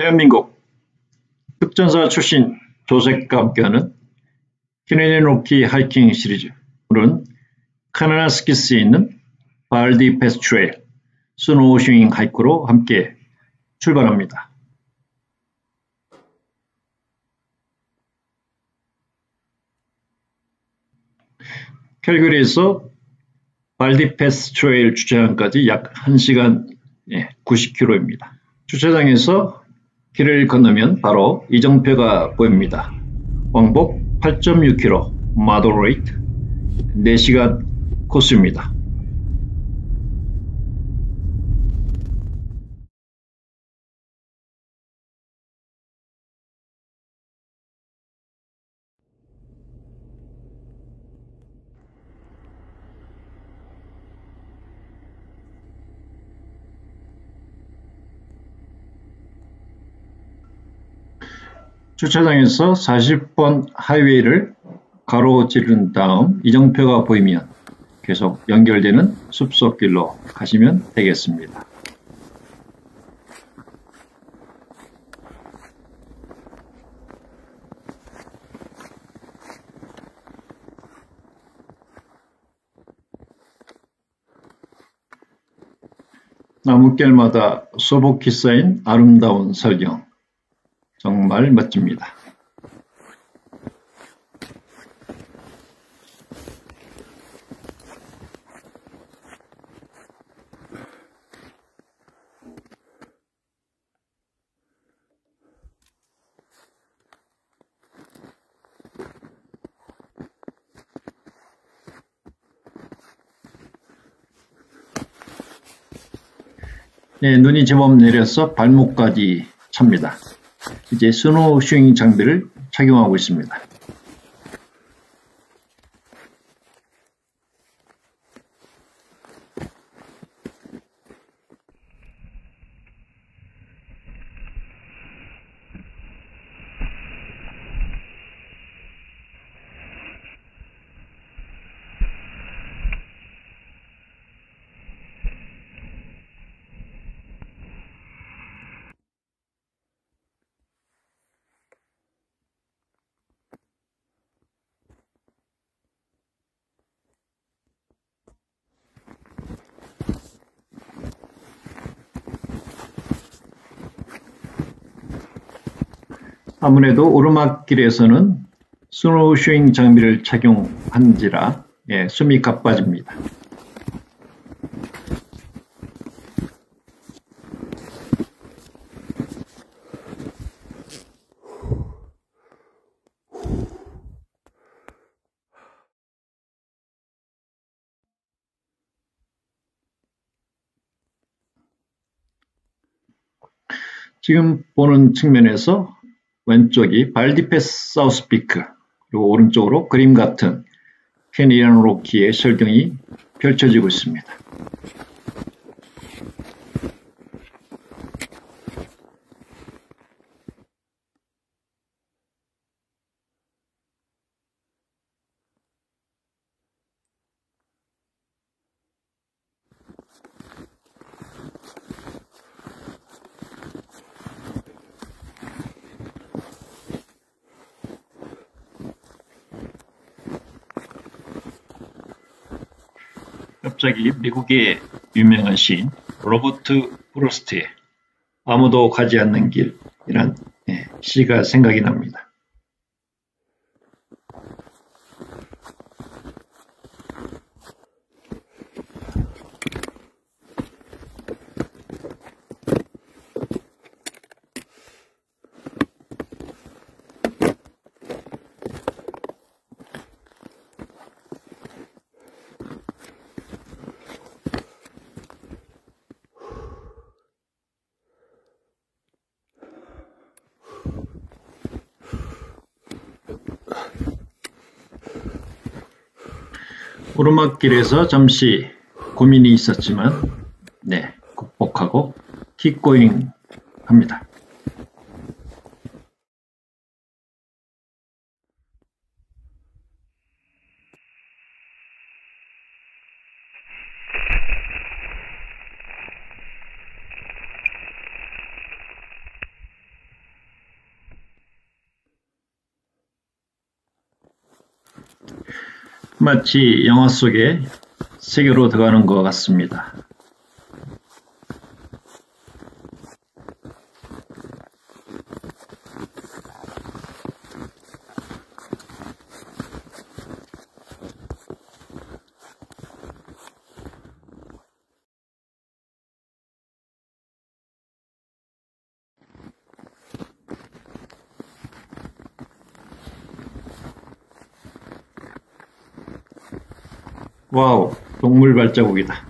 대한민국 특전사 출신 조색과 함께하는 캐네디언 로키 하이킹 시리즈. 오늘은 카나나스키스에 있는 발디 패스 트레일 스노우싱 하이크로 함께 출발합니다. 캘거리에서 발디 패스 트레일 주차장까지 약 1시간 90km입니다. 주차장에서 길을 건너면 바로 이정표가 보입니다. 왕복 8.6km, 마더레이트 4시간 코스입니다. 주차장에서 40번 하이웨이를 가로지른 다음 이정표가 보이면 계속 연결되는 숲속길로 가시면 되겠습니다. 나뭇길마다 소복히 쌓인 아름다운 설경, 정말 멋집니다. 눈이 제법 내려서 발목까지 찹니다. 이제 스노우싱 장비를 착용하고 있습니다. 아무래도 오르막길에서는 스노우싱 장비를 착용한지라 숨이 가빠집니다. 지금 보는 측면에서 왼쪽이 발디 패스 사우스 피크, 그리고 오른쪽으로 그림 같은 캐네디언 로키의 설경이 펼쳐지고 있습니다. 갑자기 미국의 유명한 시인 로버트 프로스트의 아무도 가지 않는 길이란 시가 생각이 납니다. 오르막길에서 잠시 고민이 있었지만 극복하고 킥고잉 합니다. 마치 영화 속의 세계로 들어가는 것 같습니다. 와우, 동물 발자국이다.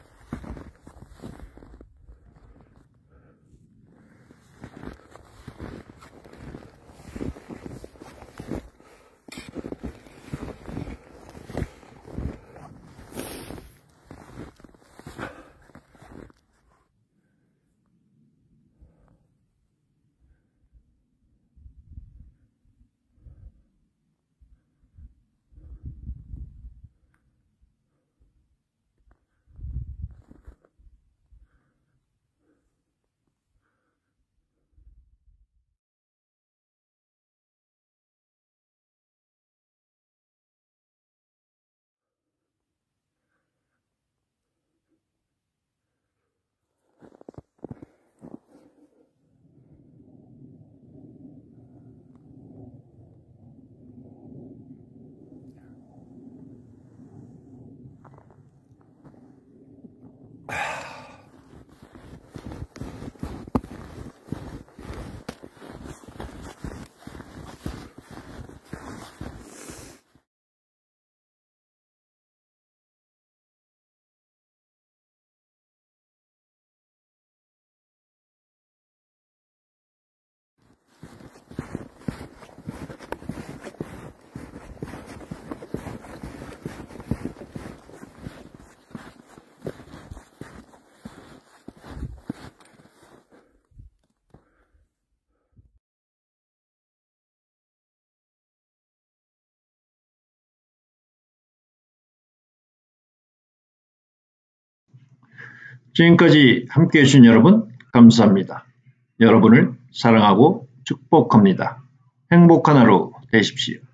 지금까지 함께해 주신 여러분 감사합니다. 여러분을 사랑하고 축복합니다. 행복한 하루 되십시오.